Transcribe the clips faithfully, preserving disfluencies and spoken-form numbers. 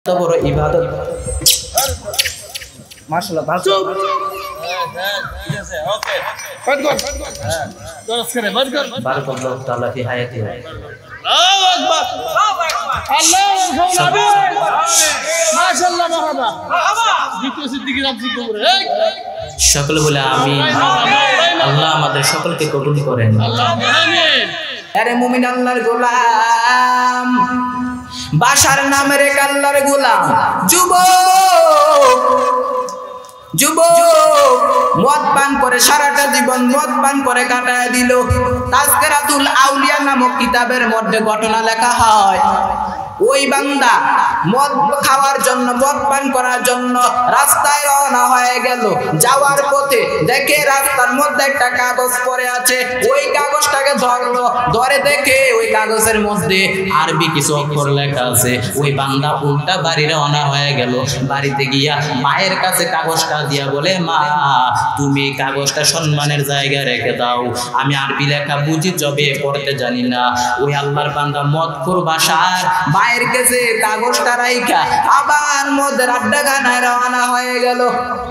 এত বড় ইবাদত মাশাআল্লাহ ভালো চুপ হ্যাঁ হ্যাঁ ঠিক আছে ওকে বন্ধ কর হ্যাঁ দরস করে বন্ধ কর বারাকাল্লাহু তাআলা ফি হায়াতি আল্লাহু আকবার আল্লাহু আকবার মাশাআল্লাহ মারহাবা দ্বিতীয় সিদ্দিকী রাত জিকির করে সকলে বলে আমিন আল্লাহ আমাদের সকলকে কবুল করেন আল্লাহ আমিন আরে মুমিন আল্লাহর গোলাম বাশার নামের এক আল্লাহর গোলাম যুবক যুবক মদ পান করে সারাটা জীবন মদ পান করে কাটায় দিল। তাজকিরাতুল আউলিয়া নামক কিতাবের মধ্যে ঘটনা লেখা হয় ওই বান্দা মদ খাওয়ার জন্য মদ পান করার জন্য রাস্তায় রওনা হয়ে গেল। যাওয়ার পথে দেখে রাস্তার মধ্যে একটা কাগজ পড়ে আছে, ওই কাগজটাকে ধরলো, ধরে দেখে ওই কাগজের মধ্যে আরবি কিছু অক্ষর লেখা আছে। ওই বান্দা উল্টা বাড়ি রওনা হয়ে গেল। বাড়িতে গিয়া মায়ের কাছে কাগজটা দিয়া বলে, মা তুমি কাগজটা সম্মানের জায়গায় রেখে দাও, আমি আরবি লেখা বুঝি যবে পড়তে জানি না। ওই আল্লাহর বান্দা মদখোর বাসার মায়ের কাছে কাগজটা রাইখা আবার মদের আড্ডাখানায় রওনা হয়ে গেল।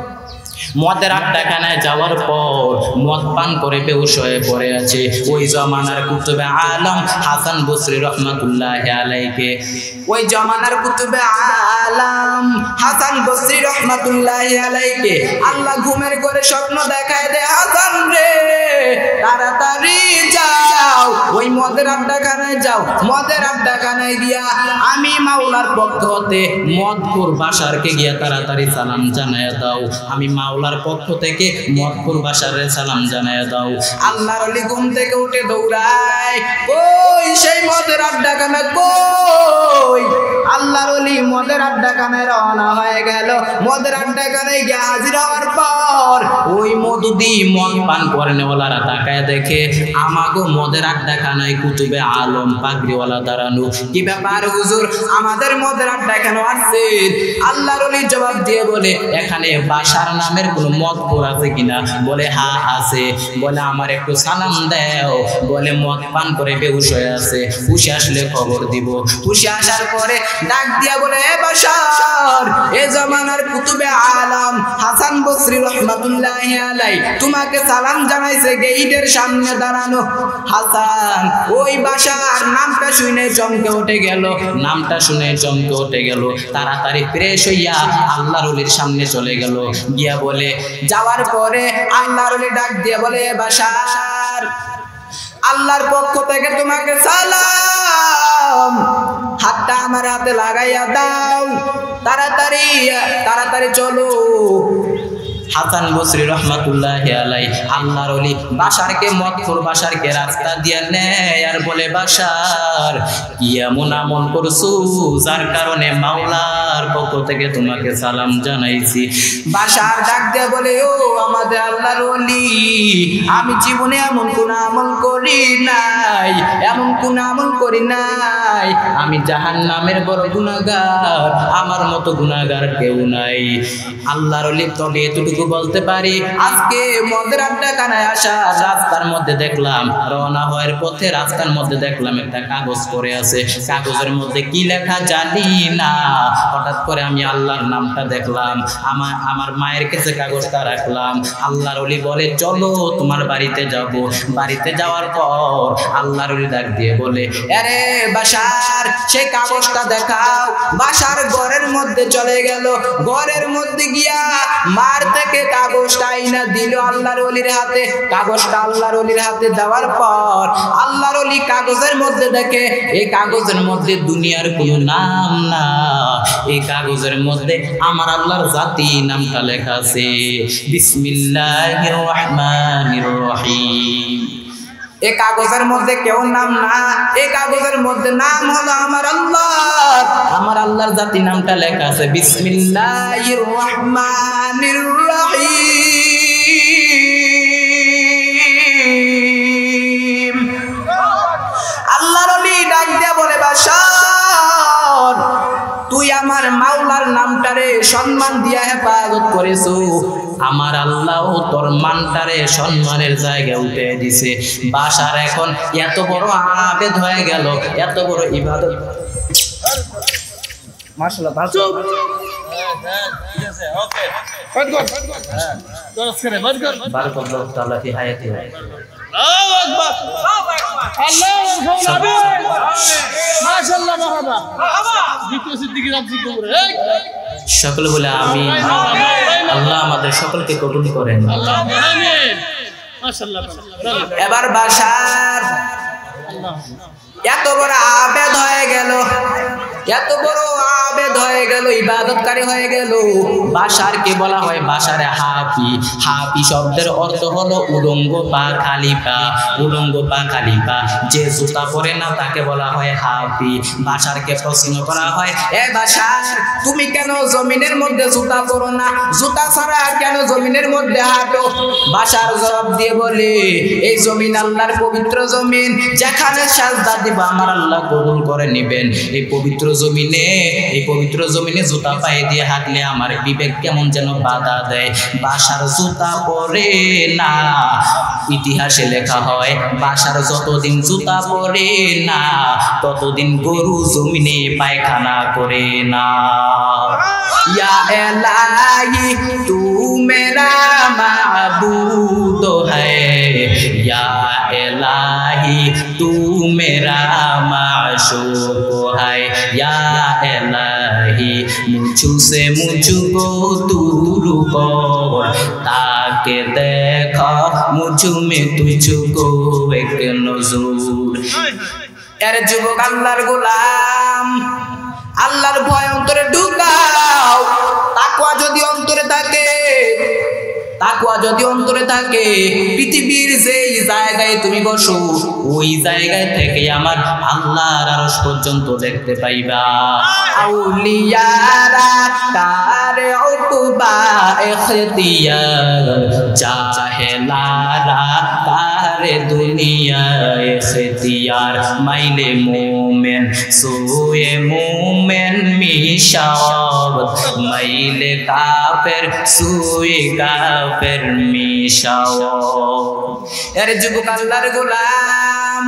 মদের আড্ডাখানায় যাওয়ার পর মদ পান করে বেহুশ হয়ে পড়ে আছে ওই জমানার কুতুবে আলম হাসান বসরি রহমাতুল্লাহি আলাইহি। ওই জমানার কুতুবে আলম হাসান বসরি রহমাতুল্লাহি আলাইহি আল্লাহ ঘুমের করে স্বপ্ন দেখায় দে, হাসান রে তাড়াতাড়ি যাও ওই মদের আড্ডাখানায় যাও, মদের আড্ডাখানায় গিয়া আমি মাওলার পক্ষ হতে মদখোর বাশারকে গিয়া তাড়াতাড়ি সালাম জানায় দাও, আমি মাওলার পক্ষ থেকে মদখোর বাশারে সালাম জানায় দাও। আল্লাহর ওলি ঘুম থেকে উঠে দৌড়ায়, কই সেই মদের আড্ডাখানা কই? আল্লাহর ওলি মদের আড্ডাখানায় রওনা হয়ে গেল। মদের আড্ডাখানায় গিয়ে হাজির হওয়ার পর ওই মদুদি মদ পান করে নেওয়ালারা তাকায় দেখে আমাগো মদের আড্ডাখানায় কুতুবে আলম পাগড়িওয়ালা দাঁড়ানো। কি ব্যাপার হুজুর, আমাদের মদের আড্ডাখানা আসছে? আল্লাহর ওলি জবাব দিয়ে বলে, এখানে বাশার নামের কোন মদখোর আছে কিনা? বলে হ্যাঁ আছে। বলে আমার একটু সালাম দাও। বলে মদ পান করে বেহুশ হয়ে আছে, হুশে আসলে খবর দিব। হুশে আসার পরে ডাক দিয়া বলে, এ বাশার, এ জমানার কুতুবে আলম হাসান বসরি রহমাতুল্লাহি আলাইহি তোমাকে সালাম জানাইছে, গেইটের সামনে দাঁড়ানো। হাসান ওই বাশার নামটা শুনে চমকে উঠে গেল, নামটা শুনে চমকে উঠে গেল। তাড়াতাড়ি ফ্রেশ হইয়া আল্লাহর ওলির সামনে চলে গেল। গিয়া বলে, যাওয়ার পরে আল্লাহর ওলি ডাক দিয়ে বলে, বাশার আল্লাহর পক্ষ থেকে তোমাকে সালাম, হাতটা আমার হাতে লাগাইয়া দাও, তাড়াতাড়ি তাড়াতাড়ি চলো। হাসান বসরি রহমাতুল্লাহি আলাইহি আল্লাহর ওলি বাশারকে মদখোর বাশারকে রাস্তা দিয়া নেয় আর বলে, বাশার কি এমন আমল করছো যার কারণে মাওলার পক্ষ থেকে তোমাকে সালাম জানাইছি? বাশার ডাক দিয়ে বলে, ও আমাদের আল্লাহর ওলি, আমি জীবনে এমন কোন আমল করি নাই, এমন কোন আমল করি নাই, আমি জাহান্নামের বড় গুনাহগার, আমার মতো গুনাহগার কেউ নাই। আল্লাহর ওলি তবে এতটুকু বলতে পারি, আজকে মদের আড্ডাখানায় আসা রাস্তার মধ্যে দেখলাম, রওনা হওয়ার পথে রাস্তার মধ্যে দেখলাম একটা কাগজ পড়ে আছে। কাগজের মধ্যে কি লেখা জানি না, হঠাৎ করে আমি আল্লাহর নামটা দেখলাম, আমার আমার মায়ের কাছে কাগজটা রাখলাম। আল্লাহর ওলি বলে, চলো তোমার বাড়িতে যাব। বাড়িতে যাওয়ার পর আল্লাহর ওলি ডাক দিয়ে বলে, আরে বাশার সেই কাগজটা দেখাও। বাশার ঘরের মধ্যে চলে গেল। ঘরের মধ্যে গিয়া মার থেকে কাগজটা আইনা দিল আল্লাহর ওলির হাতে। কাগজটা আল্লাহর ওলির হাতে দেওয়ার পর আল্লাহর ওলি কাগজের মধ্যে দেখে এই কাগজের মধ্যে দুনিয়ার কোনো নাম না, এই কাগজের মধ্যে আমার আল্লাহর জাতি নামটা লেখা আছে, বিসমিল্লাহির রহমানির রহিম। এই কাগজের মধ্যে কেউ নাম না, এই কাগজের মধ্যে নাম হলো আমার আল্লাহ, আমার আল্লাহর জাতি নামটা লেখা আছে, বিসমিল্লাহির রহমানির রহিম। আল্লাহর ওলি ডাক দিয়ে বলে, বাশার তুই আমার মাওলার নামটারে সম্মান দিয়া হেফাজত করেছো, আমার আল্লাহ তোর মানটারে সম্মানের জায়গায় উঠে দিছে। বাশার এখন এত বড় আবেদ হয়ে গেল, এত বড় ইবাদত মাশাআল্লাহ ভালো চুপ ঠিক আছে ওকে বন্ধ কর হ্যাঁ দরজ করে বন্ধ কর বারাকাল্লাহু তাআলা ফি হায়াতি আল্লাহু আকবার আল্লাহু আকবার মাশাআল্লাহ মারহাবা দ্বিতীয় সিদ্দিকী রাজি কবরে সকলে বলে আমিন আল্লাহ আমাদের সকলকে কবুল করেন আল্লাহ আমিন মাশাআল্লাহ এবার বাশার আল্লাহ এত বড় আবেদ হয়ে গেল এত বড় আবেদ হয়ে গেল ইবাদতকারী হয়ে গেল বাশারকে বলা হয় বাশারে হাফি হাফি শব্দের অর্থ হলো উলঙ্গ পা খালি পা উলঙ্গ পা খালি পা যে জুতা পরে না তাকে বলা হয় হাফি বাশারকে প্রশ্ন করা হয় এ বাশার তুমি কেন জমিনের মধ্যে জুতা পরো না জুতা ছাড়া কেন জমিনের মধ্যে হাঁটো বাশার জবাব দিয়ে বলে এই জমিন আল্লাহর পবিত্র জমিন যেখানে সাজদা দিব আমার আল্লাহ কবুল করে নেবেন এই পবিত্র জমিনে এই পবিত্র জমিনে জুতা পায়ে দিয়ে হাঁটলে আমার বিবেক কেমন যেন বাধা দেয় বাশার জুতা পরে না ইতিহাসে লেখা হয় বাশার যতদিন জুতা পরে না ততদিন গরু জমিনে পায়খানা করে না ইয়া এলাহি তু মেরা মাবুদ হ্যায় ইয়া এলাহি তু মেরা মাশূক হ্যায় ইয়া এলাহি মুঝু সে মুঝকো दूर कर ताके देखा मुझ में तुझको एक नजूर এর যুবক আল্লাহর গোলাম আল্লাহর ভয় অন্তরে ঢুকাও তাকওয়া যদি অন্তরে থাকে তাকওয়া যদি অন্তরে থাকে পৃথিবীর যেই জায়গায় তুমি বসো ওই জায়গায় থেকে আমার আল্লাহর আরশ পর্যন্ত দেখতে পাইবা আউলিয়ারা কারে উকবা ইখতিয়ার জাহেলারা কারে দুনিয়া ইখতিয়ার মাইলে মোমেন সোয়ে মোমেন মিশাওয়াত মাইলে কাফের সোয়ে কাফের মিশাওয়াত এর যুবক আল্লাহর গোলাম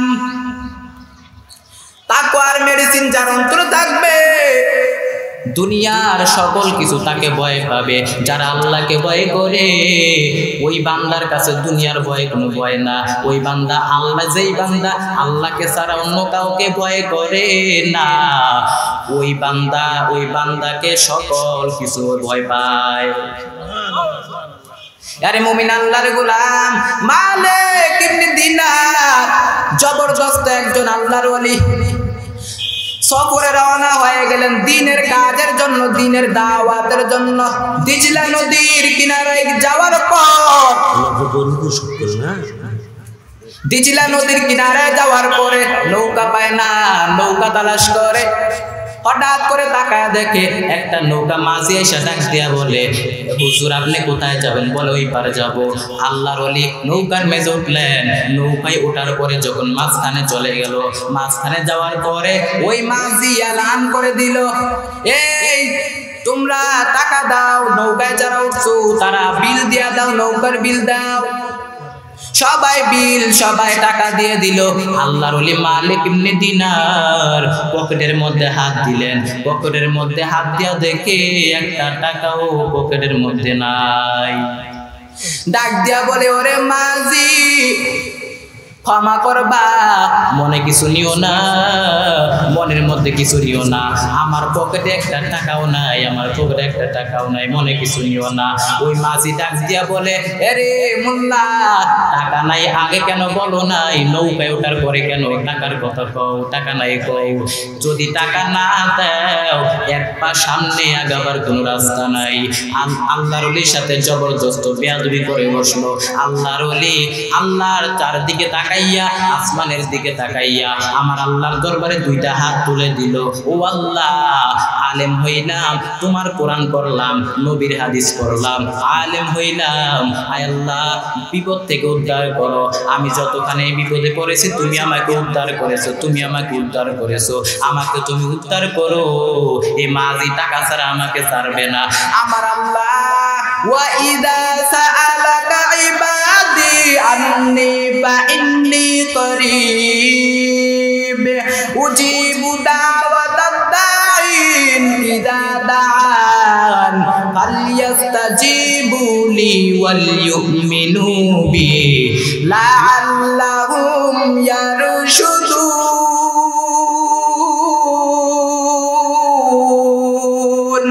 তাকওয়ার মেডিসিন যার অন্তরে থাকবে দুনিয়ার সকল কিছু তাকে ভয় পাবে যারা আল্লাহকে ভয় করে ওই বান্দার কাছে দুনিয়ার ভয় কোনো ভয় না ওই বান্দা আল্লাহ যেই বান্দা আল্লাহকে ছাড়া অন্য কাউকে ভয় করে না ওই বান্দা ওই বান্দাকে সকল কিছু ভয় পায় আরে মুমিন আল্লাহর গোলাম মালিক ইবনে দিনার জবরদস্ত একজন আল্লাহর ওলি সফরে রওনা হয়ে গেলেন দ্বীনের কাজের জন্য দ্বীনের দাওয়াতের জন্য দিজলা নদীর কিনারে যাওয়ার পর দিজলা নদীর কিনারে যাওয়ার পরে নৌকা পায় না নৌকা তালাশ করে হঠাৎ করে তাকায় দেখে একটা নৌকা মাঝি এসে ডাক দিয়া বলে হুজুর আপনি কোথায় যাবেন বলে ওই পারে যাব আল্লাহর ওলি নৌকার মেঝে উঠলেন নৌকায় ওঠার পরে যখন মাঝখানে চলে গেল মাঝখানে যাওয়ার পরে ওই মাঝি এলান করে দিল এই তোমরা টাকা দাও নৌকায় যারা উঠছো তারা বিল দিয়া দাও নৌকার বিল দাও সবাই বিল সবাই টাকা দিয়ে দিল আল্লাহর ওলি মালিক ইবনে দিনার পকেটের মধ্যে হাত দিলেন পকেটের মধ্যে হাত দিয়া দেখে একটা টাকাও পকেটের মধ্যে নাই ডাক দিয়া বলে ওরে মাঝি ক্ষমা করবা মনে কিছু নিও না মনের মধ্যে কিছু নিও না আমার পকেটে একটা টাকাও নাই আমার পকেটে একটা টাকাও নাই মনে কিছু নিও না ওই মাঝি ডাক দিয়া বলে আরে মোল্লা টাকা নাই আগে কেন বলো নাই নৌকায় ওঠার পরে কেন টাকার কথা কও টাকা নাই কও যদি টাকা না দাও এক পা সামনে আগাবার কোনো রাস্তা নাই আল্লাহর ওলির সাথে জবরদস্ত বেয়াদবি করে বসলো আল্লাহর ওলি আল্লাহর চারদিকে তাকাইয়া আসমানের দিকে তাকাইয়া আমার আল্লাহর দরবারে দুইটা হাত তুলে দিল ও আল্লাহ আলেম হইলাম তোমার কোরআন পড়লাম নবীর হাদিস পড়লাম আলেম হইলাম আয় আল্লাহ বিপদ থেকে উদ্ধার করো আমি যতখানে বিপদে পড়েছি তুমি আমাকে উদ্ধার করেছো তুমি আমাকে উদ্ধার করেছো আমাকে তুমি উদ্ধার করো এই মাঝি টাকা ছাড়া আমাকে ছাড়বে না আমার আল্লাহ ওয়া ইদা সাআলাকা ইবাদি আন্নি ফা ইন্নী করিব উজিবু দাওয়াতাদ দাঈন ইদা লাআন ফালইস্তাজিবু লি ওয়াল ইউমিনু বি লাআল্লাহুম ইয়ারশুদুন।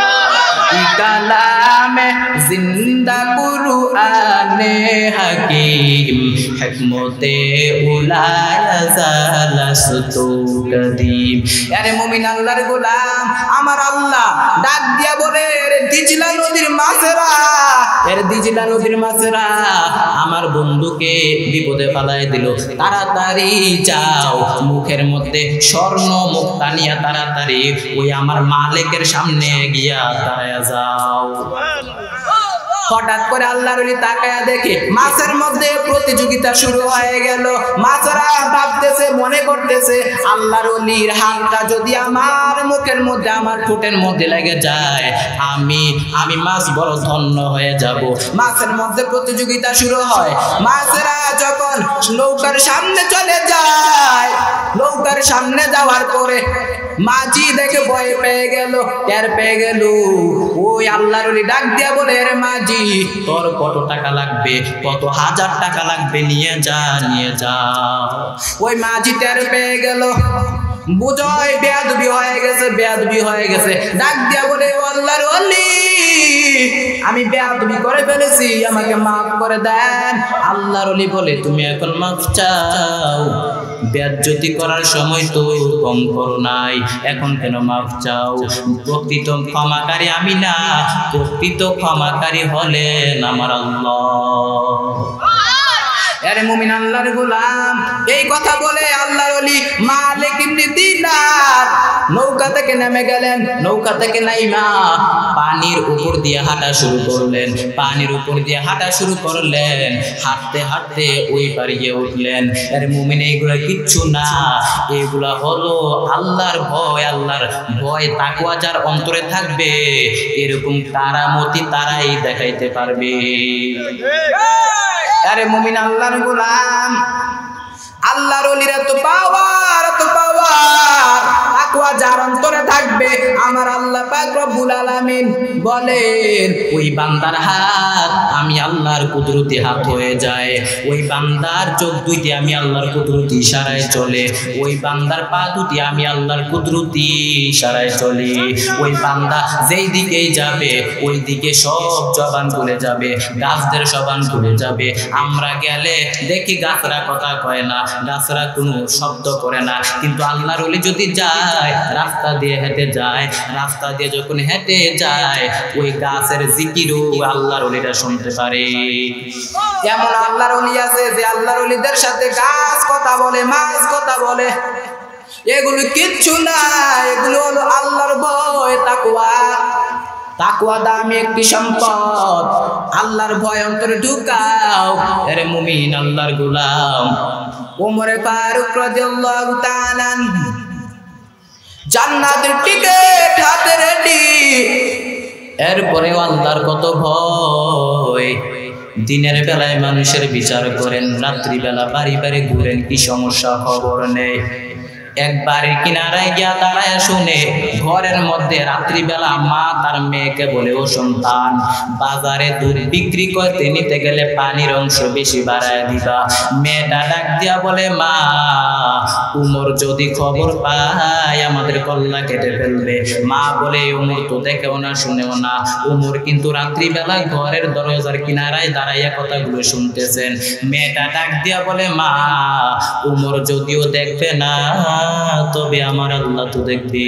কালামে জিন্দা কুরআনে হাকিম হিকমতে উলায়া জালাসতু কদিম। আরে মুমিন আল্লাহর গোলাম, আমার আল্লাহ ডাক দিয়া বলে, রে দিজলা নদীর মাছেরা, এর দিজলা নদীর মাছেরা আমার বন্ধুকে বিপদে ফেলায় দিল, তাড়াতাড়ি যাও, মুখের মধ্যে স্বর্ণ মুক্তা নিয়ে তাড়াতাড়ি ওই আমার মালিকের সামনে গিয়া দাঁড়ায়া যাও। হঠাৎ করে আল্লাহর ওলি তাকায়া দেখে মাছের মধ্যে প্রতিযোগিতা শুরু হয়ে গেল। মাছেরা ভাবতেছে, মনে করতেছে আল্লাহর ওলির হাতটা যদি আমার মুখের মধ্যে, আমার ঠোঁটের মধ্যে লেগে যায়, আমি আমি মাছ বড় ধন্য হয়ে যাব। মাছের মধ্যে প্রতিযোগিতা শুরু হয়। মাছেরা যখন নৌকার সামনে চলে যায়, নৌকার সামনে যাওয়ার পরে মাঝি দেখে ভয় পেয়ে গেল, টের পেয়ে গেল। ওই আল্লাহর ওলি ডাক দিয়া বলে, রে মাঝি, তোর কত টাকা লাগবে, কত হাজার টাকা লাগবে, নিয়ে যা নিয়ে যা। ওই মাঝি টের পেয়ে গেল, বুঝয় বেয়াদবি হয়ে গেছে, বেয়াদবি হয়ে গেছে। ডাক দিয়া বলে, আল্লাহর ওলি, আমি বেয়াদবি করে ফেলেছি, আমাকে মাফ করে দেন। আল্লাহর ওলি বলে, তুমি এখন মাফ চাও? বেয়াজ্জতি করার সময় তো কম করো নাই, এখন কেন মাফ চাও? প্রকৃত ক্ষমাকারী আমি না, প্রকৃত ক্ষমাকারী হলেন আমার আল্লাহ। আরে মুমিন আল্লাহর গোলাম, এই কথা বলে আল্লাহর ওলি মালিক ইবনে দিনার নৌকা থেকে নেমে গেলেন। নৌকা থেকে নাইমা পানির উপর দিয়ে হাঁটা শুরু করলেন, পানির উপর দিয়ে হাঁটা শুরু করলেন। হাঁটতে হাঁটতে ওই পারে গিয়ে উঠলেন। আরে মুমিন, এইগুলা কিচ্ছু না, এগুলা হলো আল্লাহর ভয়। আল্লাহর ভয় তাকওয়া যার অন্তরে থাকবে, এরকম কারামতি তারাই দেখাইতে পারবে। আরে মুমিন আল্লাহর গোলাম, আল্লাহর ওলিরা তো পাওয়ার, তো পাওয়ার তাকওয়া যার অন্তরে থাকবে, আমার আল্লাহ পাক রব্বুল আলামিন বলেন, ওই বান্দার হাত আমি আল্লাহর কুদরতি হাত হয়ে যায়, ওই বান্দার চোখ দুইটি আমি আল্লাহর কুদরতি ইশারায় চলে, ওই বান্দার পা দুটি আমি আল্লাহর কুদরতি ইশারায় চলে। ওই বান্দা যেই দিকেই যাবে, ওই দিকে সব জবান খুলে যাবে, গাছদের জবান খুলে যাবে। আমরা গেলে দেখি গাছরা কথা কয় না, গাছরা কোনো শব্দ করে না, কিন্তু আল্লাহর ওলি যদি যায়, রাস্তা দিয়ে হেঁটে যায়, রাস্তা দিয়ে যখন হেঁটে যায়, ওই গাছের জিকিরও আল্লাহর ওলিরা শুনতে পারে। এমন আল্লাহর ওলি আছে যে আল্লাহর ওলিদের সাথে গাছ কথা বলে, মাছ কথা বলে। এগুলো কিচ্ছু না, এগুলো হলো আল্লাহর ভয়, তাকওয়া। তাকওয়া দামি একটি সম্পদ, আল্লাহর ভয় অন্তরে ঢুকাও। আরে মুমিন আল্লাহর গোলাম, ওমরে ফারুক রাদিয়াল্লাহু তাআলা জান্নাতের টিকেট হাতে রেডি। এরপরে আল্লাহর কত ভয়। দিনের বেলায় মানুষের বিচার করেন, রাত্রি বেলা বাড়ি বাড়ি ঘুরেন, কি সমস্যা খবর নেই। একবারের কিনারায় গিয়া দাঁড়ায় শুনে, ঘরের মধ্যে রাত্রিবেলা মা তার মেয়েকে বলে, ও সন্তান, বাজারে দুধ বিক্রি করতে নিতে গেলে পানির অংশ বেশি বাড়ায় দিবা। মেয়েটা ডাক দিয়া বলে, মা, উমর যদি খবর পায় আমাদের কল্লা কেটে ফেলবে। মা বলে, উমর তো দেখেও না, শুনেও না। উমর কিন্তু রাত্রিবেলা ঘরের দরজার কিনারায় দাঁড়াইয়া কথাগুলো শুনতেছেন। মেয়েটা ডাক দিয়া বলে, মা, উমর যদিও দেখবে না, তবে আমার আল্লাহ তো দেখবে।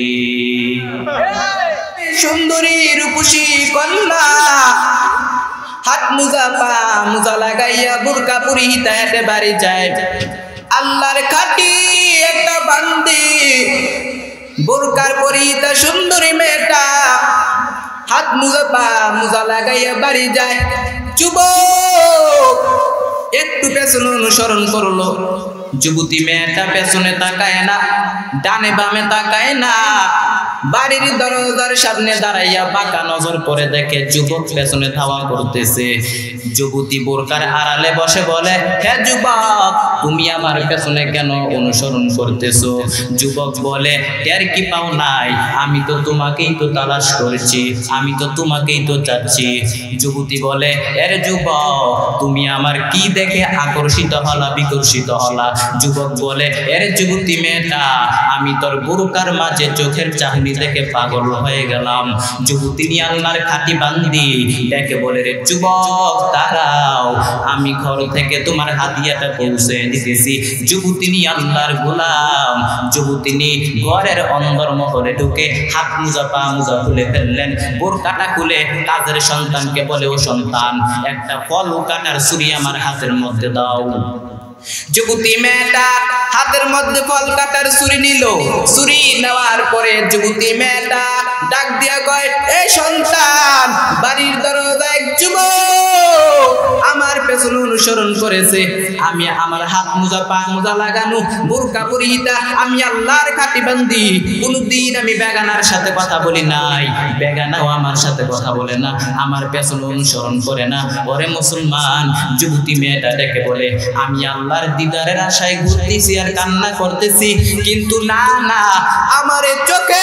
সুন্দরী রূপসী কন্যা হাত মুজা পা মুজা লাগাইয়া বুরকা পরিহিতা হেঁটে বাড়ি যায়। আল্লাহর খাটি একটা বান্দি, বুরকার পরিহিতা সুন্দরী মেয়েটা হাত মুজা পা মুজা লাগাইয়া বাড়ি যায়। যুবক একটু পেছনে অনুসরণ করলো, যুবতী মেয়েটা পেছনে তাকায় না, ডানে বামে তাকায় না, বাড়ির দরজার সামনে দাঁড়াইয়া বাঁকা নজর করে দেখে যুবক পেছনে ধাওয়া করতেছে। যুবতী বোরকার আড়ালে বসে বলে, হে যুবক, তুমি আমার পেছনে কেন অনুসরণ করতেছো? যুবক বলে, টের কি পাও নাই? আমি তো তোমাকেই তো তালাশ করছি, আমি তো তোমাকেই তো চাচ্ছি। যুবতী বলে, এর যুবক, তুমি আমার কি দেখে আকর্ষিত হলা, বিকর্ষিত হলা? যুবক বলে, এর যুবতী মেয়েটা, আমি তোর বোরকার মাঝে চোখের চাহনি দেখে পাগল হয়ে গেলাম। যুবতী নিয়ে আল্লাহর খাঁটি বান্দি ডেকে বলে, রে যুবক দাঁড়াও, আমি ঘর থেকে তোমার হাদিয়াটা পৌঁছে দিতেছি। যুবতী নিয়ে আল্লাহর গোলাম যুবতী নিয়ে ঘরের অন্দর মহলে ঢুকে হাত মুজা পা মুজা খুলে ফেললেন। বোরকাটা খুলে কাজের সন্তানকে বলে, ও সন্তান, একটা ফল কাটার ছুরি আমার হাতের মধ্যে দাও। যুবতী মেয়েটা হাতের মধ্যে ফল কাটার ছুরি নিল। ছুরি নেওয়ার পরে যুবতী মেয়েটা ডাক দিয়া কয়, এই সন্তান, বাড়ির দরজায় যুবক আমার পেছনে অনুসরণ করেছে। আমি আমার হাত মোজা পা মোজা লাগানো, বোরকা পরিহিতা, আমি আল্লাহর খাঁটি বান্দি। কোনদিন আমি বেগানার সাথে কথা বলি নাই, বেগানাও আমার সাথে কথা বলে না, আমার পেছনে অনুসরণ করে না। ওরে মুসলমান, যুবতী মেয়েটা ডেকে বলে, আমি আল্লাহর দিদারের আশায় ঘুরতেছি আর কান্না করতেছি, কিন্তু না না, আমার চোখে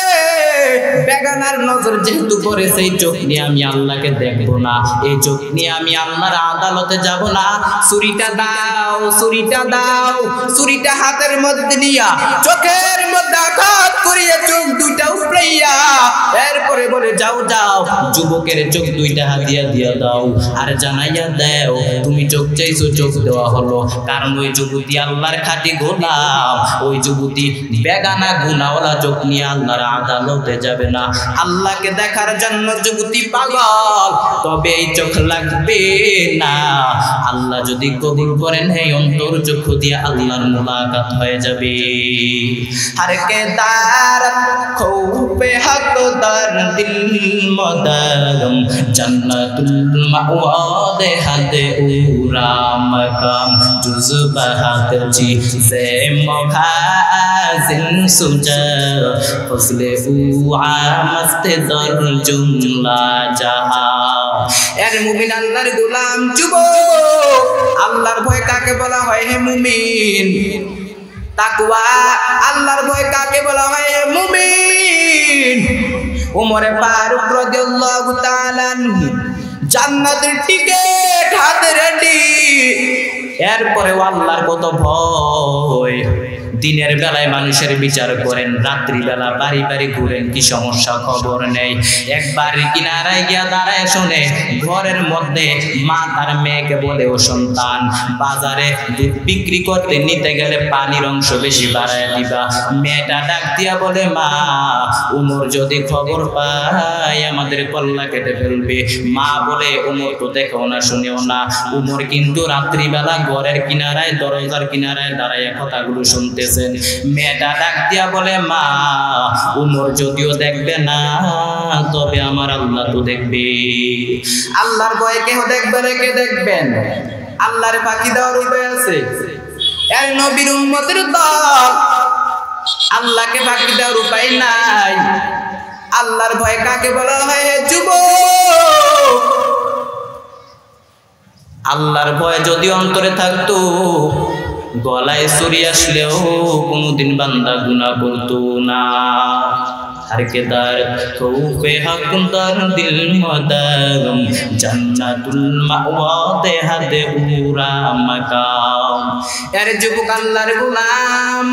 বেগানার নজর যেহেতু পড়েছে, এই চোখ নিয়ে আমি আল্লাহকে দেখবো না, এই চোখ নিয়ে আমি আল্লাহর আদালতে যাব না। ছুরিটা দাও, ছুরিটা দাও। ছুরিটা হাতের মধ্যে নিয়া চোখের মধ্যে আঘাত করিয়া চোখ দুইটা উপড়াইয়া এরপরে বলে, যাও যাও, যুবকের চোখ দুইটা হাতিয়া দিয়া দাও আর জানাইয়া দাও তুমি চোখ চাইছো, চোখ দেওয়া হলো। কারণ ওই যুবতী আল্লাহর খাঁটি গোলাম, ওই যুবতী বেগানা গুনাওয়ালা চোখ নিয়ে আল্লাহর আদালতে যাবে না। আল্লাহকে দেখার জন্য যুবতী পাগল, তবে এই চোখ লাগবে না। আল্লাহ যদি কবুল করেন, এই অন্তর চক্ষু দিয়ে আল্লাহর মুলাকাত হয়ে যাবে। हर के दार खौफे हक दर दिल मदरम जन्नतुल मावा दे हदे उरा मकाम जुज बहात जी से मखाजिन सुजा फसले उआ मस्त दर जुमला जहा। এর মুমিন আল্লাহর গোলাম যুবক, আল্লাহর ভয় কাকে বলা হয়? হে মুমিন, তাকওয়া আল্লাহর ভয় কাকে বলা হয়? হে মুমিন। ওমরে ফারুক রাদিয়াল্লাহু তাআলা জান্নাতের টিকেট হাতে রেডি। এরপরে আল্লাহর কত ভয়। দিনের বেলায় মানুষের বিচার করেন, রাত্রি বেলা বাড়ি বাড়ি ঘুরেন, কি সমস্যা খবর নেই। একবার কিনারায় গিয়া দাঁড়ায় শুনে ঘরের মধ্যে মা তার মেয়েকে বলে, ও সন্তান, বাজারে দুধ বিক্রি করতে নিতে গেলে পানির অংশ বেশি বাড়ায় দিবা। মেয়েটা ডাক দিয়া বলে, মা, উমর যদি খবর পায় আমাদের কল্লা কেটে ফেলবে। মা বলে, উমর তো দেখো না শুনেও না, উমর কিন্তু রাত্রিবেলা ঘরের কিনারায় দরজার কিনারায় দাঁড়ায় কথাগুলো শুনতে। মেয়েটা ডাক দিয়া বলে, মা, উমর যদিও দেখবে না, তবে আমার আল্লাহ তো দেখবে। আল্লাহর ভয়ে কেউ দেখবে না, কে দেখবেন? আল্লাহর ফাঁকি দেওয়ার উপায় আছে? এর নবীর উম্মতের দল, আল্লাহকে ফাঁকি দেওয়ার উপায় নাই। আল্লাহর ভয় কাকে বলা হয়? হে যুবক, আল্লাহর ভয় যদি অন্তরে থাকতো, গলায় ছুরি আসলেও কোনদিন বান্দা গুনাহ করতো না। हर के दार खौफे हक दर दिल मदरम जन्नतुल मावा दे हदे उरा मकाम। यार যুবক আল্লাহর গোলাম,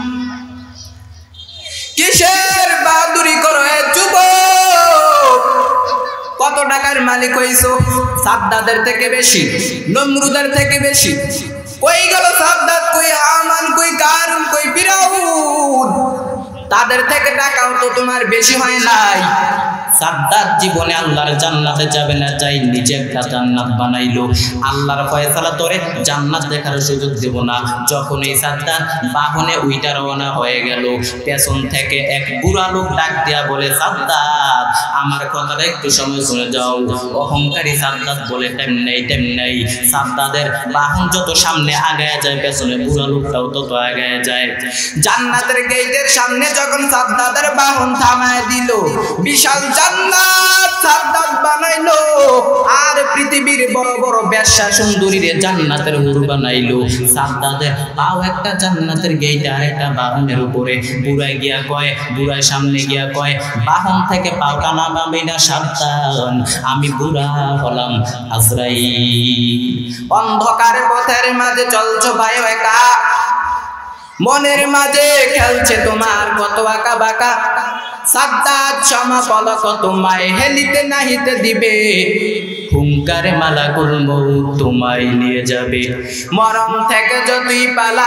কিসের বাহাদুরি করো হে যুবক? কত টাকার মালিক হইছো? সাদ্দাদের থেকে বেশি, নমরুদের থেকে বেশি। কই গেল সাদ্দাত? কই হামান? কই কারুন? কই ফিরাউন? তাদের থেকে টাকাও তো তোমার বেশি হয় নাই। সাদ্দাত জীবনে আল্লাহর জান্নাতে যাবে না, চাই নিজে একটা জান্নাত বানাইলো। আল্লাহর ফয়সালা তোরে জান্নাত দেখার সুযোগ দেব না। যখন এই সাদ্দাত বাহনে উইটা রওনা হয়ে গেল, পেছন থেকে এক বুড়া লোক ডাক দিয়া বলে, সাদ্দাত, আমার কথাটা একটু সময় শুনে যাও। অহংকারী সাদ্দাত বলে টাইম নেই টাইম নেই। সাদ্দাদের বাহন যত সামনে আগায় যায় পেছনে বুড়া লোকটাও তত আগায় যায়। জান্নাতের গেটের সামনে যখন সাদ্দাদের বাহন থামায় দিল, বিশাল জান্নাত সাদ্দাত বানাইলো আর পৃথিবীর বড় বড় বেশ্যা সুন্দরীরে জান্নাতের হুর বানাইলো। সাদ্দাদের পাও একটা জান্নাতের গেট আর একটা বাহনের উপরে। বুড়াই গিয়া কয়, বুড়াই সামনে গিয়া কয়, বাহন থেকে পাও টানা পাবে না সাবধান, আমি বুড়া হলাম আজরাইল। অন্ধকার পথের মাঝে চলছো ভাই একা, মনের মাঝে খেলছে তোমার কত আঁকা বাঁকা। সাদ্দাত সমা পলক তোমায় হেলিতে নাহিতে দিবে, হুঙ্কারে মালাকুল মউত তোমায় নিয়ে যাবে। মরণ থেকে যতই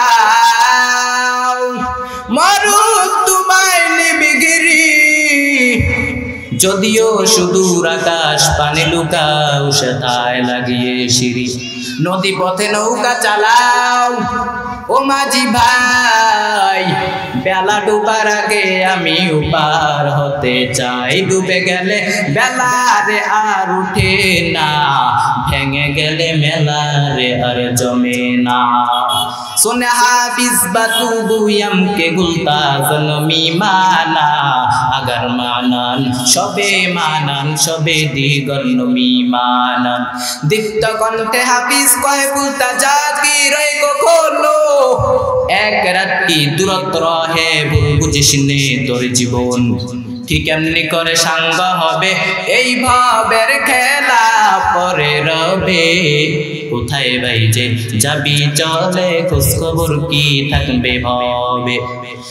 পালাও মরণ তোমায় নিবে গিরি, যদিও সুদূর আকাশ পানে লুকাও সেথায় লাগিয়ে সিঁড়ি। নদী পথে নৌকা চালাও ও মাঝি ভাই, বেলা ডুবার আগে আমি উপার হতে চাই। ডুবে গেলে বেলারে আর উঠে না, ভেঙে গেলে মেলারে আর জমে না। सुने हाफिज बतू बुयम के गुलता जन्मी माना, अगर मानन शबे मानन शबे दिगर नमी मानन। दीप्त कण्ठे हाफिज कहे बुलता जाती रहे कखनो, एक रात की दूरत्व रहे बुझिस ने तोर जीवन। ঠিক এমনি করে সাঙ্গ হবে এই ভাবের খেলা পরে রবে। কোথায় ভাই যে যাবি চলে খোঁজ খবর কি থাকবে ভাবে।